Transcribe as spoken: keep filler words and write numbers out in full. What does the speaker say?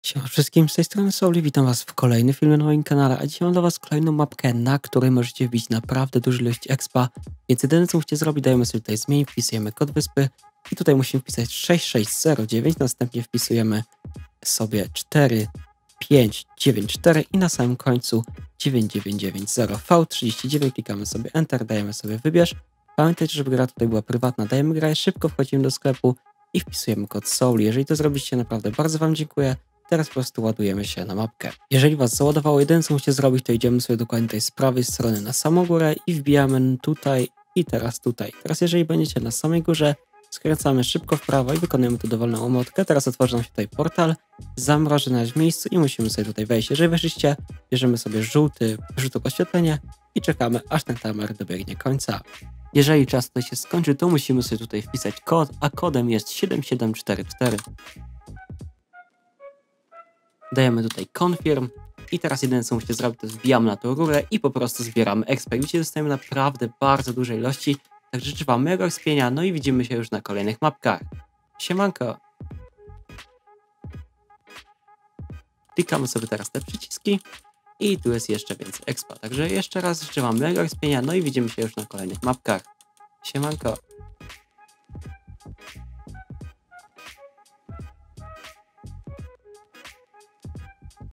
Siema wszystkim, z tej strony Souli, witam was w kolejnym filmie na moim kanale, a dzisiaj mam dla was kolejną mapkę, na której możecie wbić naprawdę dużą ilość expa, więc jedyne co musicie zrobić, dajemy sobie tutaj zmień, wpisujemy kod wyspy i tutaj musimy wpisać sześć sześć zero dziewięć, następnie wpisujemy sobie cztery pięć dziewięć cztery i na samym końcu dziewięć dziewięć dziewięć zero V trzydzieści dziewięć, klikamy sobie Enter, dajemy sobie wybierz. Pamiętajcie, żeby gra tutaj była prywatna, dajemy grę, szybko wchodzimy do sklepu i wpisujemy kod Souli. Jeżeli to zrobicie, naprawdę bardzo wam dziękuję. Teraz po prostu ładujemy się na mapkę. Jeżeli was załadowało, jedyne co musicie zrobić, to idziemy sobie dokładnie tutaj z prawej strony na samą górę i wbijamy tutaj i teraz tutaj. Teraz jeżeli będziecie na samej górze, skręcamy szybko w prawo i wykonujemy tu dowolną omotkę. Teraz otworzy nam się tutaj portal, zamroży nas w miejscu i musimy sobie tutaj wejść. Jeżeli weszliście, bierzemy sobie żółty, żółte oświetlenie i czekamy, aż ten timer dobiegnie końca. Jeżeli czas tutaj się skończy, to musimy sobie tutaj wpisać kod, a kodem jest siedem siedem cztery cztery. Dajemy tutaj confirm i teraz jedyne co musicie zrobić, to wbijamy na tą rurę i po prostu zbieramy expa. Widzicie, dostajemy naprawdę bardzo duże ilości, także życzę wam miłego expienia, no i widzimy się już na kolejnych mapkach. Siemanko! Klikamy sobie teraz te przyciski i tu jest jeszcze więcej expa, także jeszcze raz życzę wam miłego expienia, no i widzimy się już na kolejnych mapkach. Siemanko!